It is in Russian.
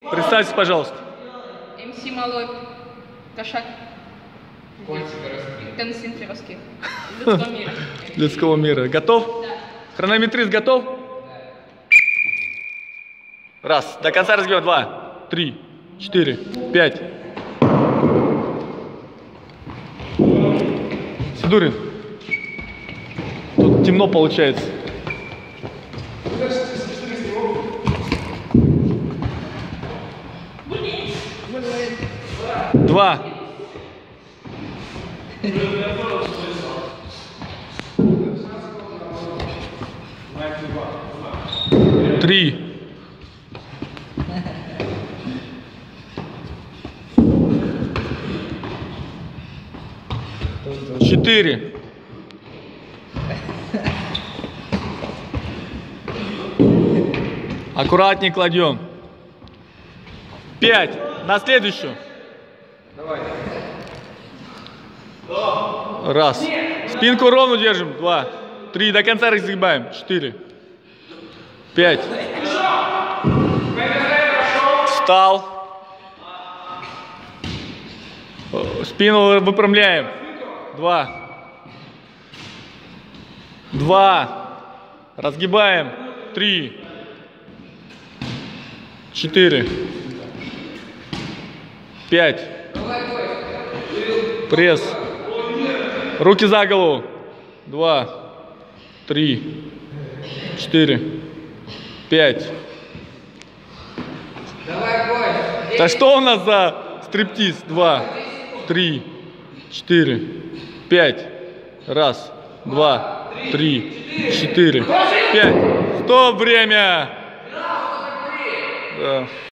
Представьтесь, пожалуйста. МС Малой, Кошак. Константин Феровский. Людского мира. Людского мира. Готов? Да. Хронометрист готов? Да. Раз. До конца разгибаем. 2, 3, 4, 5. Сидурин. Тут темно получается. Два. Три. Четыре. Аккуратнее кладем. 5. На следующую. Раз. Спинку ровно держим. 2, 3. До конца разгибаем. 4, 5. Встал. Спину выпрямляем. 2. Разгибаем. 3, 4, 5. Пресс. Руки за голову. 2, 3, 4, 5. Да что у нас за стриптиз? 2, 3, 4, 5. Раз, 2, 3, 4, 5. Стоп, время! Да.